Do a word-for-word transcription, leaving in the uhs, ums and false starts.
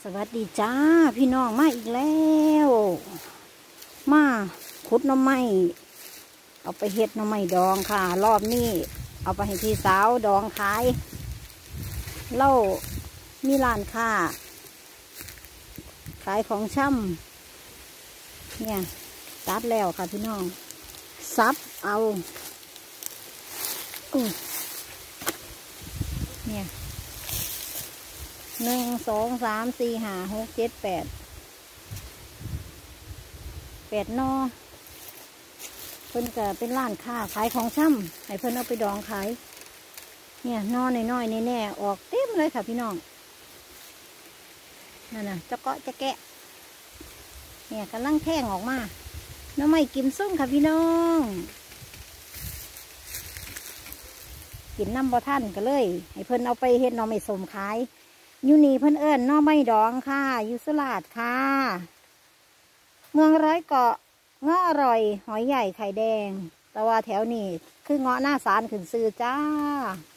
สวัสดีจ้าพี่น้องมาอีกแล้วมาขุดหน่อไม้เอาไปเฮ็ดหน่อไม้ดองค่ะรอบนี้เอาไปให้พี่สาวดองขายเล่ามีร้านค้าขายของช่ำเนี่ยตัดแล้วค่ะพี่น้องซับเอาอู้เนี่ยหนึ่งสองสามสี่ห้าหกเจ็ดแปดแปดนอเพิ่นก็เป็นร้านค้าขายของช่ำให้เพิ่นเอาไปดองขายเนี่ยนอน้อยๆแน่ๆออกเต็มเลยค่ะพี่น้องนั่นน่ะจะเกาะจะแกะเนี่ยกำลังแท่งออกมาหน่อไม้กิมซุ่มค่ะพี่น้องกินน้ำบ่ท่านก็เลยให้เพิ่นเอาไปเฮ็ดหน่อไม้ส้มขายอยู่นี่เพิ่นเอิ้นหน่อไม้ดองค่ะอยู่สุราษฎร์ค่ะเมืองร้อยเกาะเงาะอร่อยหอยใหญ่ไข่แดงแต่ว่าแถวนี้คือเงาะหน้าสารขึ้นซื้อจ้า